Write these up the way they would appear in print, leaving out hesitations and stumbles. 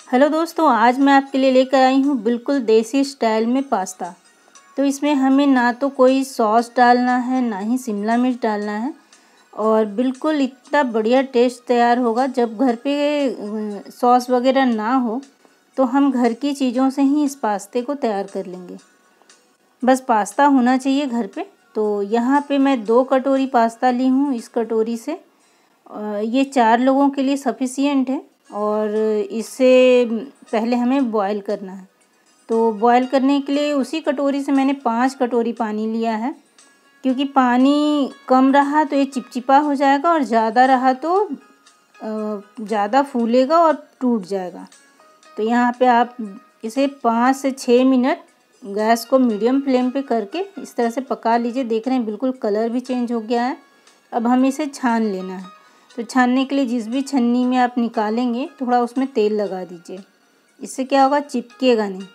Hello दोस्तों, आज मैं आपके लिए लेकर आई हूँ बिल्कुल देसी स्टाइल में पास्ता। तो इसमें हमें ना तो कोई सॉस डालना है, ना ही शिमला मिर्च डालना है और बिल्कुल इतना बढ़िया टेस्ट तैयार होगा। जब घर पे सॉस वगैरह ना हो तो हम घर की चीज़ों से ही इस पास्ते को तैयार कर लेंगे। बस पास्ता होना चाहिए घर पे। तो यहाँ पे मैं 2 कटोरी पास्ता ली हूँ। इस कटोरी से ये 4 लोगों के लिए सफिशिएंट है और इससे पहले हमें बॉईल करना है। तो बॉईल करने के लिए उसी कटोरी से मैंने 5 कटोरी पानी लिया है, क्योंकि पानी कम रहा तो ये चिपचिपा हो जाएगा और ज़्यादा रहा तो ज़्यादा फूलेगा और टूट जाएगा। तो यहाँ पे आप इसे 5 से 6 मिनट गैस को मीडियम फ्लेम पे करके इस तरह से पका लीजिए। देख रहे हैं बिल्कुल कलर भी चेंज हो गया है। अब हमें इसे छान लेना है। तो छानने के लिए जिस भी छन्नी में आप निकालेंगे थोड़ा उसमें तेल लगा दीजिए। इससे क्या होगा, चिपकेगा नहीं।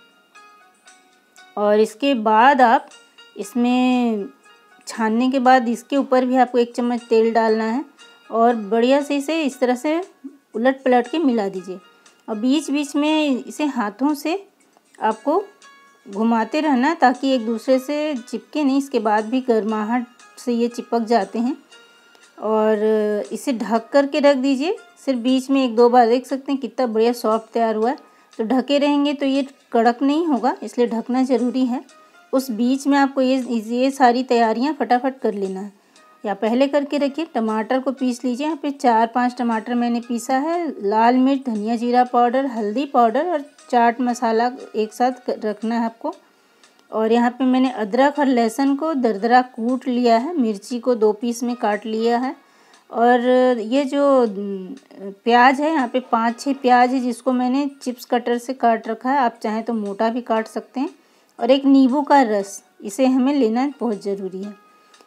और इसके बाद आप इसमें छानने के बाद इसके ऊपर भी आपको 1 चम्मच तेल डालना है और बढ़िया से इसे इस तरह से उलट पलट के मिला दीजिए। और बीच बीच में इसे हाथों से आपको घुमाते रहना ताकि एक दूसरे से चिपके नहीं। इसके बाद भी गर्माहट से ये चिपक जाते हैं। और इसे ढक कर के रख दीजिए। सिर्फ बीच में 1-2 बार देख सकते हैं कितना बढ़िया सॉफ्ट तैयार हुआ है। तो ढके रहेंगे तो ये कड़क नहीं होगा, इसलिए ढकना ज़रूरी है। उस बीच में आपको ये सारी तैयारियां फटाफट कर लेना है। या पहले करके रखिए। टमाटर को पीस लीजिए। यहाँ पे 4-5 टमाटर मैंने पीसा है। लाल मिर्च, धनिया जीरा पाउडर, हल्दी पाउडर और चाट मसाला एक साथ रखना है आपको। और यहाँ पे मैंने अदरक और लहसुन को दरदरा कूट लिया है। मिर्ची को 2 पीस में काट लिया है। और ये जो प्याज है, यहाँ पे 5-6 प्याज है जिसको मैंने चिप्स कटर से काट रखा है। आप चाहें तो मोटा भी काट सकते हैं। और एक नींबू का रस, इसे हमें लेना बहुत ज़रूरी है।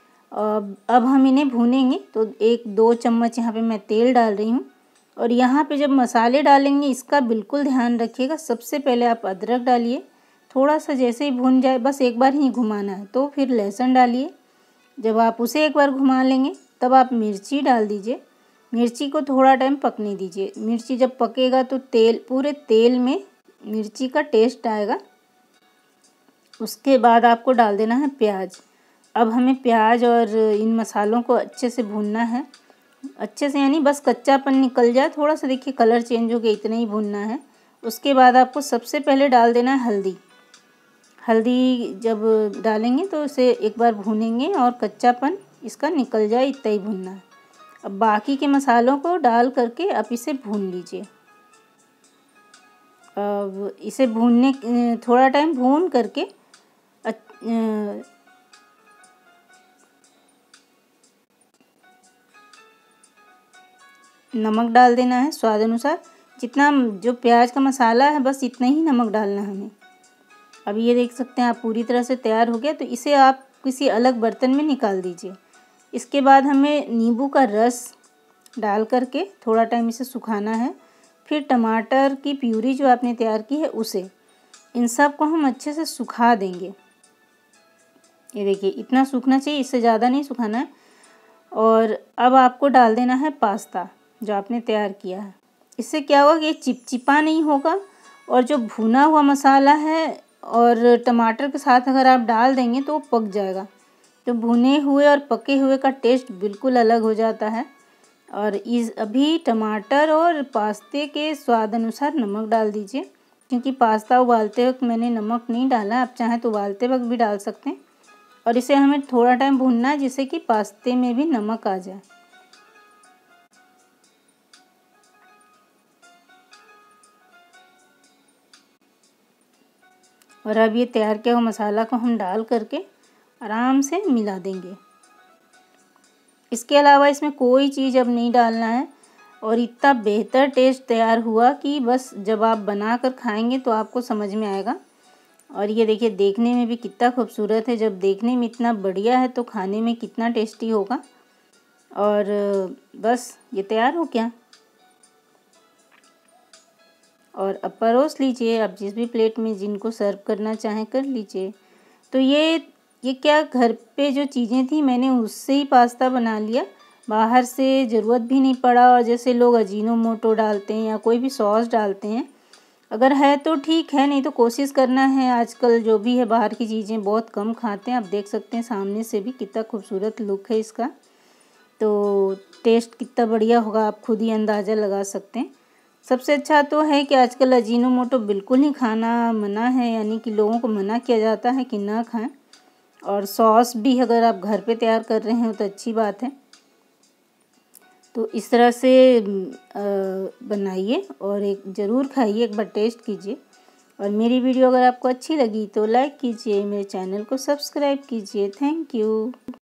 अब हम इन्हें भूनेंगे। तो 1-2 चम्मच यहाँ पे मैं तेल डाल रही हूँ। और यहाँ पे जब मसाले डालेंगे इसका बिल्कुल ध्यान रखिएगा। सबसे पहले आप अदरक डालिए। थोड़ा सा जैसे ही भून जाए, बस एक बार ही घुमाना है। तो फिर लहसुन डालिए। जब आप उसे एक बार घुमा लेंगे तब आप मिर्ची डाल दीजिए। मिर्ची को थोड़ा टाइम पकने दीजिए। मिर्ची जब पकेगा तो पूरे तेल में मिर्ची का टेस्ट आएगा। उसके बाद आपको डाल देना है प्याज। अब हमें प्याज और इन मसालों को अच्छे से भूनना है। अच्छे से यानी बस कच्चापन निकल जाए, थोड़ा सा देखिए कलर चेंज हो गया, इतना ही भूनना है। उसके बाद आपको सबसे पहले डाल देना है हल्दी। हल्दी जब डालेंगे तो इसे एक बार भूनेंगे और कच्चापन इसका निकल जाए, इतना ही भूनना है। अब बाकी के मसालों को डाल करके आप इसे भून लीजिए। अब इसे थोड़ा टाइम भून करके नमक डाल देना है स्वाद अनुसार। जितना जो प्याज का मसाला है बस इतना ही नमक डालना है हमें। अब ये देख सकते हैं आप पूरी तरह से तैयार हो गया। तो इसे आप किसी अलग बर्तन में निकाल दीजिए। इसके बाद हमें नींबू का रस डाल करके थोड़ा टाइम इसे सुखाना है। फिर टमाटर की प्यूरी जो आपने तैयार की है उसे, इन सब को हम अच्छे से सुखा देंगे। ये देखिए इतना सूखना चाहिए, इससे ज़्यादा नहीं सुखाना है। और अब आपको डाल देना है पास्ता जो आपने तैयार किया है। इससे क्या होगा कि ये चिपचिपा नहीं होगा और जो भुना हुआ मसाला है और टमाटर के साथ अगर आप डाल देंगे तो वो पक जाएगा। तो भुने हुए और पके हुए का टेस्ट बिल्कुल अलग हो जाता है। और अभी टमाटर और पास्ते के स्वाद अनुसार नमक डाल दीजिए, क्योंकि पास्ता उबालते वक्त मैंने नमक नहीं डाला। आप चाहें तो उबालते वक्त भी डाल सकते हैं। और इसे हमें थोड़ा टाइम भूनना है जिससे कि पास्ते में भी नमक आ जाए। और अब ये तैयार किया हुआ मसाला को हम डाल करके आराम से मिला देंगे। इसके अलावा इसमें कोई चीज़ अब नहीं डालना है। और इतना बेहतर टेस्ट तैयार हुआ कि बस जब आप बना कर खाएंगे तो आपको समझ में आएगा। और ये देखिए देखने में भी कितना खूबसूरत है। जब देखने में इतना बढ़िया है तो खाने में कितना टेस्टी होगा। और बस ये तैयार हो गया। और अब परोस लीजिए। आप जिस भी प्लेट में जिनको सर्व करना चाहें कर लीजिए। तो ये क्या, घर पे जो चीज़ें थी मैंने उससे ही पास्ता बना लिया। बाहर से ज़रूरत भी नहीं पड़ा। और जैसे लोग अजीनोमोटो डालते हैं या कोई भी सॉस डालते हैं अगर है तो ठीक है, नहीं तो कोशिश करना है। आजकल जो भी है बाहर की चीज़ें बहुत कम खाते हैं। आप देख सकते हैं सामने से भी कितना खूबसूरत लुक है इसका। तो टेस्ट कितना बढ़िया होगा आप खुद ही अंदाज़ा लगा सकते हैं। सबसे अच्छा तो है कि आजकल अजीनोमोटो बिल्कुल ही खाना मना है, यानी कि लोगों को मना किया जाता है कि ना खाएं। और सॉस भी अगर आप घर पे तैयार कर रहे हो तो अच्छी बात है। तो इस तरह से बनाइए और एक ज़रूर खाइए, एक बार टेस्ट कीजिए। और मेरी वीडियो अगर आपको अच्छी लगी तो लाइक कीजिए, मेरे चैनल को सब्सक्राइब कीजिए। Thank you.